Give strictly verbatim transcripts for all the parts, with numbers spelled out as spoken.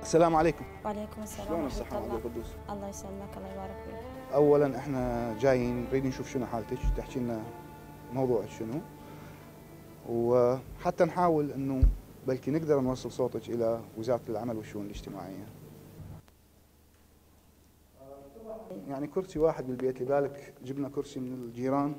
السلام عليكم. وعليكم السلام شلون ورحمة الصحة الله. عبد القدوس؟ الله يسلمك، الله يبارك فيك. أولاً احنا جايين نريد نشوف شنو حالتك، تحكي لنا موضوعك شنو، وحتى نحاول انه بلكي نقدر نوصل صوتك إلى وزارة العمل والشؤون الاجتماعية. يعني كرسي واحد بالبيت، لذلك جبنا كرسي من الجيران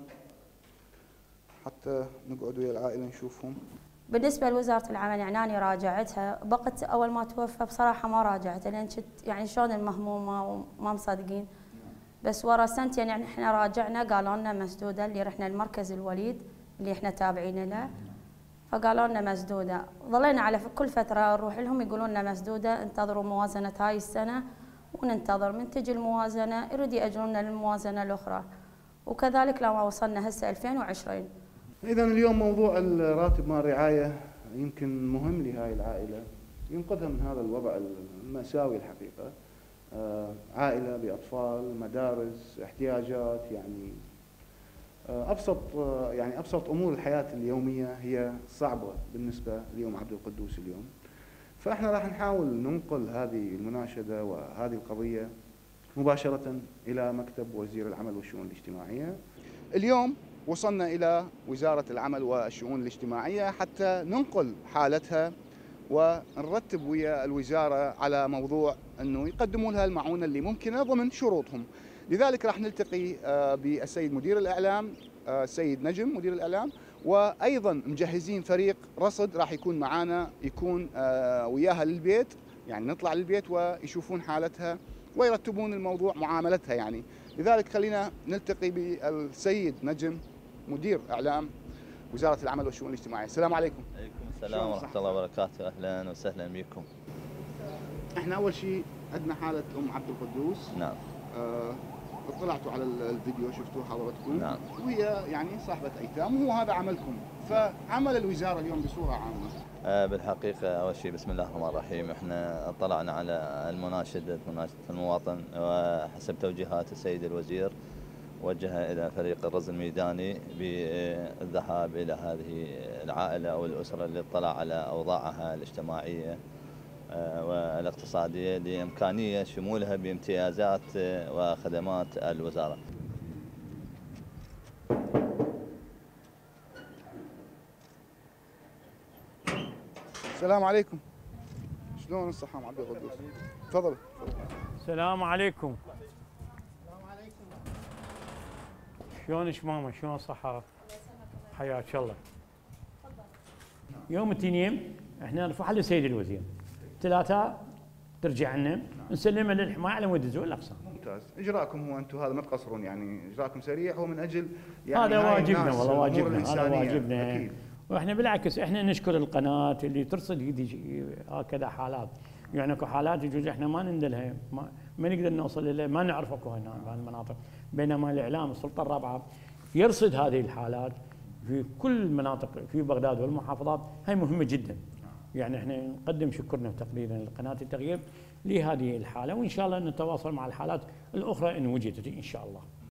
حتى نقعد ويا العائلة نشوفهم. بالنسبة لوزارة العمل يعني أنا راجعتها، بقت أول ما توفى بصراحة ما راجعتها لأن كنت يعني شلون المهمومة وما مصدقين. بس ورا سنتين يعني احنا راجعنا قالوا لنا مسدودة، اللي رحنا المركز الوليد اللي احنا تابعين له فقالوا لنا مسدودة. ظلينا على كل فترة نروح لهم يقولون لنا مسدودة، انتظروا موازنة هاي السنة وننتظر من تجي الموازنة يريد يأجلونا للموازنة الأخرى، وكذلك لما وصلنا هسه ألفين وعشرين. إذا اليوم موضوع الراتب مال الرعاية يمكن مهم لهاي العائلة، ينقذها من هذا الوضع المأساوي الحقيقة. عائلة بأطفال، مدارس، احتياجات، يعني أبسط يعني أبسط أمور الحياة اليومية هي صعبة بالنسبة ليوم عبد القدوس اليوم. فإحنا راح نحاول ننقل هذه المناشدة وهذه القضية مباشرة إلى مكتب وزير العمل والشؤون الاجتماعية. اليوم وصلنا إلى وزارة العمل والشؤون الاجتماعية حتى ننقل حالتها ونرتب ويا الوزارة على موضوع أنه يقدموا لها المعونة اللي ممكنة ضمن شروطهم. لذلك راح نلتقي بالسيد مدير الإعلام السيد نجم مدير الإعلام، وأيضا مجهزين فريق رصد راح يكون معانا، يكون وياها للبيت، يعني نطلع للبيت ويشوفون حالتها ويرتبون الموضوع معاملتها يعني. لذلك خلينا نلتقي بالسيد نجم مدير إعلام وزارة العمل والشؤون الاجتماعية. السلام عليكم. عليكم السلام ورحمة الله وبركاته، أهلا وسهلا بكم. احنا أول شيء عندنا حالة أم عبد القدوس. نعم. آه اطلعتوا على الفيديو شفتوه حضرتكم. نعم. وهي يعني صاحبة أيتام وهو هذا عملكم، فعمل الوزارة اليوم بصورة عامة. آه بالحقيقة أول شيء بسم الله الرحمن الرحيم، احنا اطلعنا على المناشدة مناشدة المواطن، وحسب توجيهات السيد الوزير وجه إلى فريق الرصد الميداني بالذهاب إلى هذه العائلة أو الأسرة اللي اطلع على أوضاعها الاجتماعية والاقتصادية لإمكانية شمولها بامتيازات وخدمات الوزارة. السلام عليكم. شلون الصحة عبد القدوس؟ تفضل. السلام عليكم. شلونك ماما؟ شلون الصحة؟ حياك الله. يوم الاثنين احنا نرفعها للسيد الوزير، ثلاثة ترجع لنا نسلمها للحماية على مود يدزون الأقسام. ممتاز، إجراءكم هو أنتم هذا ما تقصرون، يعني إجراءكم سريع هو من أجل يعني هذا واجبنا والله، واجبنا هذا واجبنا واجبنا. أكيد. واحنا بالعكس احنا نشكر القناة اللي ترصد هكذا حالات، يعني اكو حالات يجوز احنا ما نندلها، ما, ما نقدر نوصل لها، ما نعرف اكو هنا بهالمناطق، بينما الاعلام السلطة الرابعة يرصد هذه الحالات في كل المناطق في بغداد والمحافظات، هاي مهمة جدا. يعني احنا نقدم شكرنا وتقديرنا لقناة التغيير لهذه الحالة، وان شاء الله نتواصل مع الحالات الاخرى ان وجدت ان شاء الله.